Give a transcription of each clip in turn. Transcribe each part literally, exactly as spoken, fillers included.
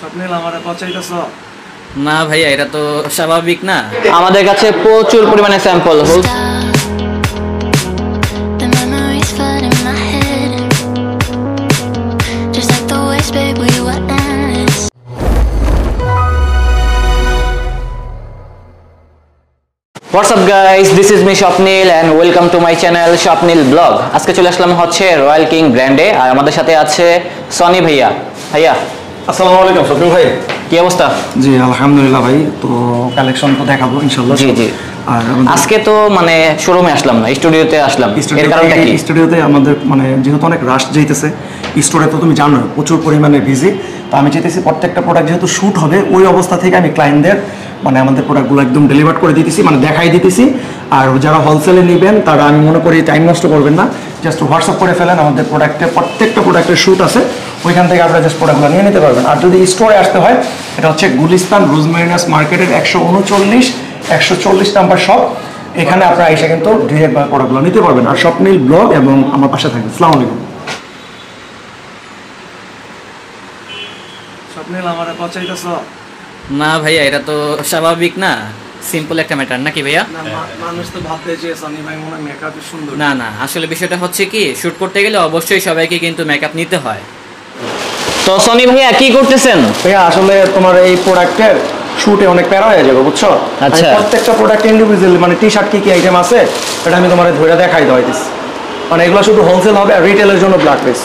স্বপ্নিল আমারে পচাইতেছ না ভাইয়া, এটা তো স্বাভাবিক না। আমাদের কাছে প্রচুর পরিমাণে sample What's up guys, this is me shopnil and welcome to my channel shopnil blog. আজকে চলে আসলাম হচ্ছে রয়্যাল কিং ব্র্যান্ডে, আর আমাদের সাথে আছে সনি ভাইয়া। ভাইয়া আসসালামু আলাইকুম। স্বপ্নিল ভাই কি অবস্থা? জি আলহামদুলিল্লাহ ভাই, তো কালেকশন তো দেখাবো ইনশাআল্লাহ। জি জি। আর আজকে তো মানে শোরুমে আসলাম না, স্টুডিওতে আসলাম। এর কারণটা কি? স্টুডিওতে আমাদের মানে যেহেতু অনেক রাশ যাইতেছে, স্টোরে তো তুমি জানো প্রচুর পরিমাণে বিজি, তো আমি চাইতেছি প্রত্যেকটা প্রোডাক্ট যেহেতু শ্যুট হবে ওই অবস্থা থেকে আমি ক্লায়েন্টদের মানে আমাদের প্রোডাক্টগুলো একদম ডেলিভার করে দিতেছি, মানে দেখাই দিতেছি। আর যারা হোলসেলে নেবেন তারা আমি মনে করি টাইম নষ্ট করবেন না, জাস্ট হোয়াটসঅ্যাপ করে ফেলেন, আমাদের প্রোডাক্টে প্রত্যেকটা প্রোডাক্টের শ্যুট আছে, ওইখান থেকে আপনারা জাস্ট প্রোডাক্টগুলো নিয়ে নিতে পারবেন। আর যদি স্টোরে আসতে হয়, এটা হচ্ছে গুলিস্তান রোজ মেরিনাস মার্কেটের একশো উনচল্লিশ একশো চল্লিশ নাম্বার শপ, এখানে আপনারা এসে কিন্তু ডিরেক্টভাবে প্রোডাক্টগুলো নিতে পারবেন। আর স্বপ্নিল ব্লগ এবং আমার পাশে থাকবেন। আসসালামু আলাইকুম। স্বপ্নিল আমারে পচাইতেছ? না ভাইয়া, এটা তো স্বাভাবিক না, সিম্পল একটা ম্যাটার নাকি ভাইয়া? মানুষ তো ভাবতে যে সনি ভাই মনে মেকআপ সুন্দর। না না, আসলে বিষয়টা হচ্ছে কি, শুট করতে গেলে অবশ্যই সবাইকে কিন্তু মেকআপ নিতে হয়। তো সনি ভাইয়া কি করতেছেন? ভাইয়া আসলে তোমার এই প্রোডাক্টের শুটে অনেক প্যারা হয়ে যাবে, বুঝছো? আচ্ছা, প্রত্যেকটা প্রোডাক্ট ইন্ডিভিজুয়ালি মানে টি শার্ট কি কি আইটেম আছে এটা আমি তোমার ধরে দেখাই দেওয়াইতেছি, মানে এগুলো শুধু হোলসেল হবে আর রিটেলের জন্য black pace.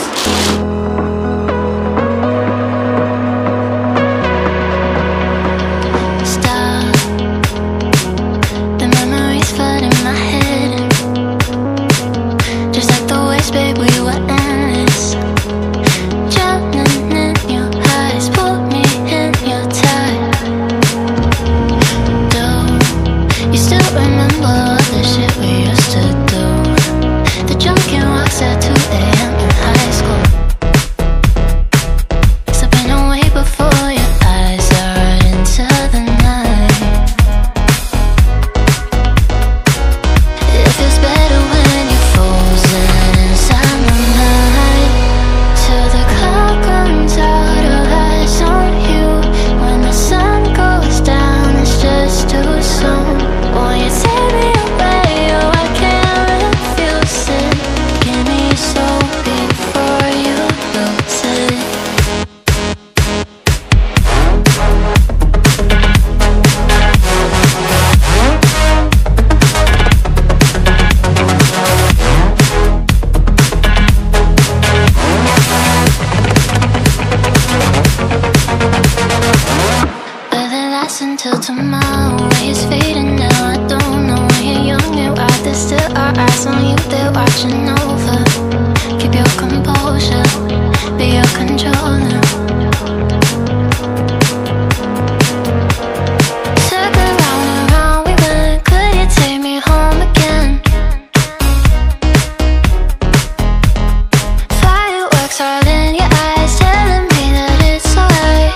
Until tomorrow, it's fading now. I don't know when you're young and wild. There's still our eyes on you, they're watching over. Keep your composure, be your controller. Circle round and round we went. Could you take me home again? Fireworks all in your eyes, telling me that it's alright.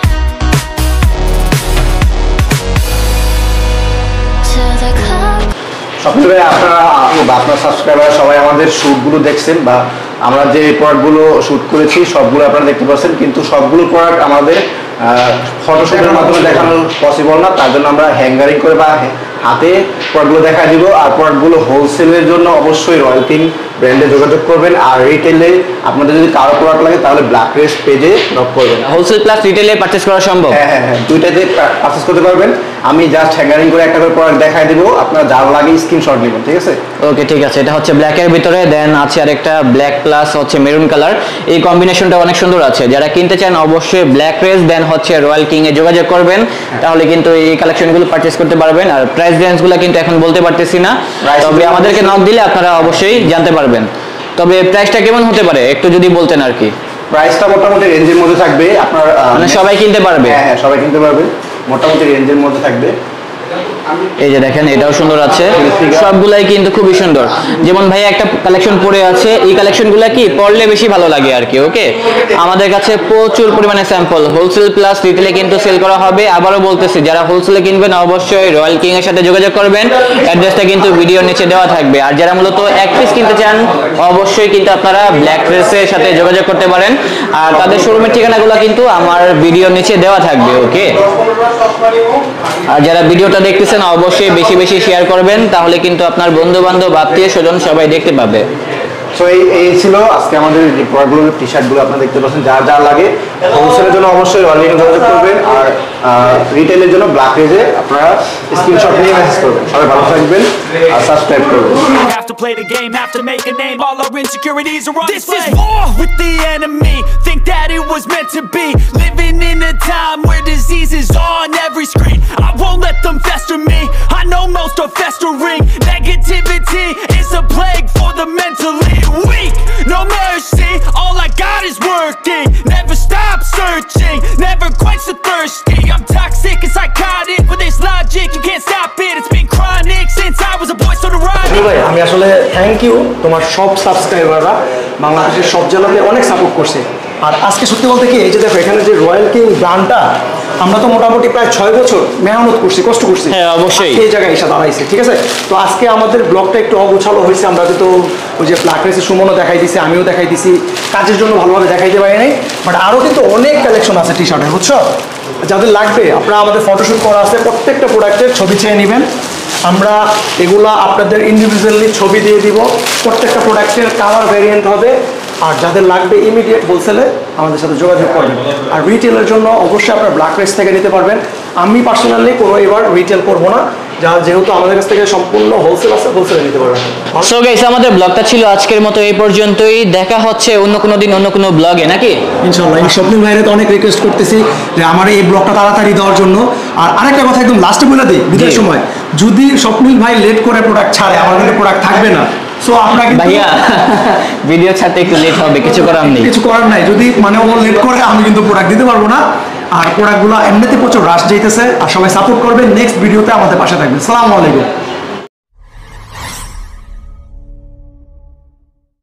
Swapnil ভাই, আপনারা আপনার subscriber সবাই আমাদের শ্যুটগুলো দেখছেন, বা আমরা যে প্রোডাক্টগুলো শ্যুট করেছি সবগুলো আপনারা দেখতে পাচ্ছেন, কিন্তু সবগুলো প্রোডাক্ট আমাদের ফটোশুটের মাধ্যমে দেখানো পসিবল না, তার জন্য আমরা হ্যাঙ্গারিং করে বা হাতে প্রোডাক্টগুলো দেখা দিব। আর প্রোডাক্টগুলো হোলসেলের জন্য অবশ্যই রয়্যাল কিং ব্র্যান্ডে যোগাযোগ করবেন, আর রিটেলে আপনাদের যদি কারো প্রোডাক্ট লাগে তাহলে ব্ল্যাক রেস্ট পেজে নক করবেন। হোলসেল প্লাস রিটেলে পারচেজ করা সম্ভব? হ্যাঁ হ্যাঁ হ্যাঁ, দুইটাতে পারচেজ করতে পারবেন। আমি জাস্ট হ্যাঙ্গারিং করে একটা করে প্রোডাক্ট দেখাই দিব, আপনারা যার লাগে স্ক্রিনশট নেবেন, ঠিক আছে? ওকে ঠিক আছে। এটা হচ্ছে ব্ল্যাকের ভিতরে, দেন আছে আরেকটা ব্ল্যাক প্লাস হচ্ছে মেরুন কালার, এই কম্বিনেশনটা অনেক সুন্দর আছে। যারা কিনতে চান অবশ্যই ব্ল্যাক রেস দেন হচ্ছে রয়্যাল কিং এ যোগাযোগ করবেন, তাহলে কিন্তু এই কালেকশনগুলো পারচেজ করতে পারবেন। আর প্রাইস রেঞ্জগুলো কিন্তু এখন বলতে পারতেছি না, তবে আমাদেরকে নক দিলে আপনারা অবশ্যই জানতে পারবেন। তবে প্রাইসটা কেমন হতে পারে একটু যদি বলতেন আর কি। প্রাইসটা মোটামুটি রেঞ্জের মধ্যে থাকবে, আপনার মানে সবাই কিনতে পারবে? হ্যাঁ হ্যাঁ, সবাই কিনতে পারবে, মোটামুটি রেঞ্জের মধ্যে থাকবে। এই যে দেখেন এটাও সুন্দর আছে, সবগুলাই কিন্তু খুবই সুন্দর। যেমন ভাই একটা কালেকশন পরে আছে, এই কালেকশনগুলো কি পরলে বেশি ভালো লাগে আর কি। ওকে, আমাদের কাছে প্রচুর পরিমাণে স্যাম্পল হোলসেল প্লাস রিটেলে কিন্তু সেল করা হবে। আবারও বলতেছি, যারা হোলসেলে কিনবেন অবশ্যই রয়্যাল কিং এর সাথে যোগাযোগ করবেন, অ্যাড্রেসটা কিন্তু ভিডিওর নিচে দেওয়া থাকবে। আর যারা মূলত এক পিস কিনতে চান অবশ্যই কিন্তু আপনারা ব্ল্যাক ড্রেসের সাথে যোগাযোগ করতে পারেন, আর তাদের শোরুমের ঠিকানাগুলো কিন্তু আমার ভিডিওর নিচে দেওয়া থাকবে। ওকে, আর যারা ভিডিওটা দেখতেছেন অবশ্যই বেশি বেশি শেয়ার করবেন, তাহলে কিন্তু আপনার বন্ধু বান্ধব আত্মীয় স্বজন সবাই দেখতে পাবে। সো এই এই ছিল আজকে আমাদের যে প্রোডাক্টগুলো, টি শার্টগুলো আপনারা দেখতে পাচ্ছেন, যা যা লাগে হোলসেলের জন্য অবশ্যই অনলাইনে যোগাযোগ করবেন, আর রিটেলের জন্য ব্ল্যাক পেজে আপনারা স্ক্রিনশট নিয়ে মেসেজ করবেন। সবাই ভালো থাকবেন আর সাবস্ক্রাইব করবেন। Have to play the game, have to make a name. All our insecurities are on display. This is war with the enemy. Think that it was meant to be. Living in a time where disease is on every screen. I won't let them fester me. I know most are festering. Negativity is a plague for the mentally weak. No mercy, all I got is working. Never stop searching, never quench the thirsty. I'm toxic and psychotic with this logic. You can't stop it, it's been chronic since I was a boy, so to ride. আমি আসলে thank you তোমার সব সাবস্ক্রাইবাররা বাংলাদেশের সব জেলাতে অনেক support করছে। আর আজকে সত্যি বলতে কি, এই যে দেখো এখানে যে রয়্যাল কিং ব্র্যান্ডটা, আমরা তো মোটামুটি প্রায় ছয় বছর মেহনত করছি, কষ্ট করছি, হ্যাঁ অবশ্যই এই জায়গায় এসে দাঁড়াইছে। ঠিক আছে, তো আজকে আমাদের ব্লগটা একটু অগোছালো হয়েছে, আমরা তো ওই যে ব্ল্যাক রেসে সুমনও দেখাই দিছি, আমিও দেখাই দিছি, কাজের জন্য ভালোভাবে দেখাইতে পারি নাই, বাট আরও কিন্তু অনেক কালেকশন আছে টি শার্টের, বুঝছো? যাদের লাগবে আপনারা আমাদের ফটোশ্যুট করা আছে, প্রত্যেকটা প্রোডাক্টের ছবি চেয়ে নেবেন, আমরা এগুলা আপনাদের ইন্ডিভিজুয়ালি ছবি দিয়ে দিব, প্রত্যেকটা প্রোডাক্টের কালার ভ্যারিয়েন্ট হবে। আর যাদের লাগবে ইমিডিয়েট হোলসেলে আমাদের সাথে যোগাযোগ করবেন। আর রিটেলের জন্য অবশ্যই আপনার ব্ল্যাক রেস থেকে নিতে পারবেন। আমি পার্সোনালি কোনো এবার রিটেল করবো না, যা যেহেতু আমাদের কাছ থেকে সম্পূর্ণ হোলসেল আছে, হোলসেলে নিতে পারবেন। সো গাইস, আমাদের ব্লগটা ছিল আজকের মতো এই পর্যন্তই। দেখা হচ্ছে অন্য কোনো দিন অন্য কোনো ব্লগে, নাকি? ইনশাআল্লাহ। এই স্বপ্নিল ভাইরে তো অনেক রিকোয়েস্ট করতেছি যে আমার এই ব্লগটা তাড়াতাড়ি দেওয়ার জন্য। আর আরেকটা কথা একদম লাস্টে বলে দিই, বিদায়ের সময় যদি স্বপ্নিল ভাই লেট করে প্রোডাক্ট ছাড়ে, আমার কিন্তু প্রোডাক্ট থাকবে না। সো আপনাকে ভাইয়া ভিডিও ছাড়তে একটু লেট হবে, কিছু করার নেই, কিছু করার নাই। যদি মানে ও লেট করে আমি কিন্তু প্রোডাক্ট দিতে পারবো না। আর প্রোডাক্টগুলো এমনিতে প্রচুর রাশ যাইতেছে, আর সবাই সাপোর্ট করবে। নেক্সট ভিডিওতে আমাদের পাশে থাকবে। আসসালামু আলাইকুম।